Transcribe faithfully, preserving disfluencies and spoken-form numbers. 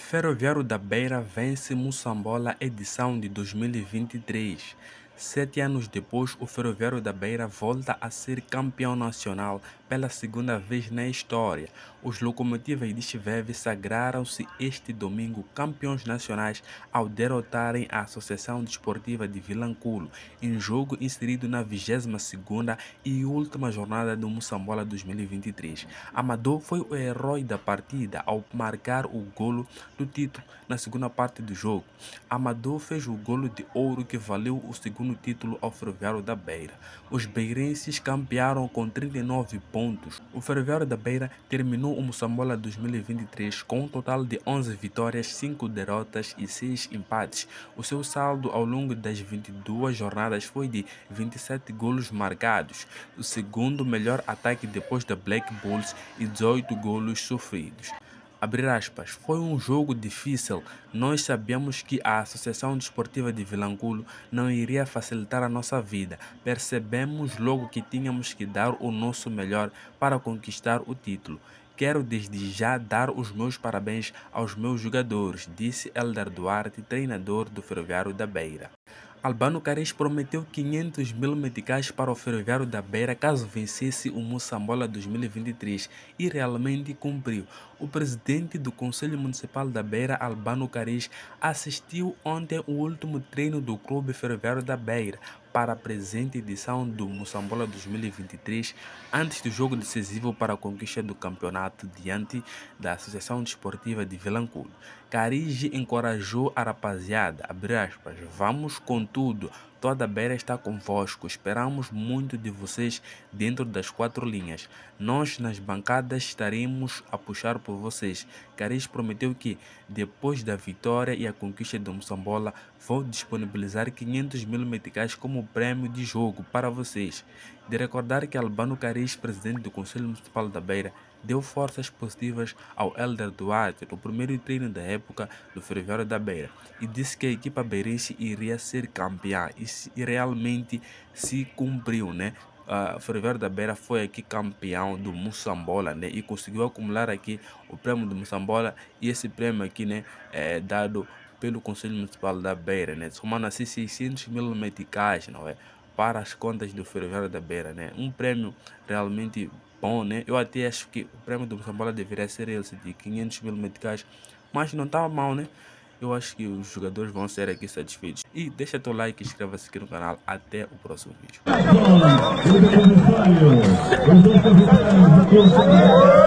Ferroviário da Beira vence Moçambola edição de dois mil e vinte e três. Sete anos depois, o Ferroviário da Beira volta a ser campeão nacional pela segunda vez na história. Os Locomotivas de Chiveve sagraram-se este domingo campeões nacionais ao derrotarem a Associação Desportiva de Vilanculo, em jogo inserido na vigésima segunda e última jornada do Moçambola dois mil e vinte e três. Amador foi o herói da partida ao marcar o golo do título na segunda parte do jogo. Amador fez o golo de ouro que valeu o segundo título ao Ferroviário da Beira. Os beirenses campearam com trinta e nove pontos. O Ferroviário da Beira terminou o Moçambola dois mil e vinte e três com um total de onze vitórias, cinco derrotas e seis empates. O seu saldo ao longo das vinte e duas jornadas foi de vinte e sete golos marcados, o segundo melhor ataque depois da Black Bulls, e dezoito golos sofridos. Abrir aspas, foi um jogo difícil. Nós sabíamos que a Associação Desportiva de Vilanculo não iria facilitar a nossa vida. Percebemos logo que tínhamos que dar o nosso melhor para conquistar o título. Quero desde já dar os meus parabéns aos meus jogadores, disse Elder Duarte, treinador do Ferroviário da Beira. Albano Caris prometeu quinhentos mil meticais para o Ferroviário da Beira caso vencesse o Moçambola dois mil e vinte e três e realmente cumpriu. O presidente do Conselho Municipal da Beira, Albano Caris, assistiu ontem ao último treino do Clube Ferroviário da Beira para a presente edição do Moçambola dois mil e vinte e três, antes do jogo decisivo para a conquista do campeonato diante da Associação Desportiva de Vilanculo. Caris encorajou a rapaziada, abre aspas, vamos com tudo, toda a Beira está convosco, esperamos muito de vocês dentro das quatro linhas. Nós nas bancadas estaremos a puxar por vocês. Caris prometeu que, depois da vitória e a conquista do Moçambola, vou disponibilizar quinhentos mil meticais como prêmio de jogo para vocês. De recordar que Albano Caris, presidente do Conselho Municipal da Beira, deu forças positivas ao Elder Duarte no primeiro treino da época do Ferroviário da Beira e disse que a equipa beirense iria ser campeã e, se, e realmente se cumpriu, né? Uh, o Ferroviário da Beira foi aqui campeão do Moçambola, né? E conseguiu acumular aqui o prêmio do Moçambola, e esse prêmio aqui, né, é dado pelo Conselho Municipal da Beira, né? Somando assim seiscentos mil meticais, não é? Para as contas do Ferroviário da Beira, né? Um prêmio realmente bom, né? Eu até acho que o prêmio do Moçambola deveria ser esse de quinhentos mil meticais, mas não tá mal, né? Eu acho que os jogadores vão ser aqui satisfeitos. E deixa teu like e inscreva-se aqui no canal. Até o próximo vídeo.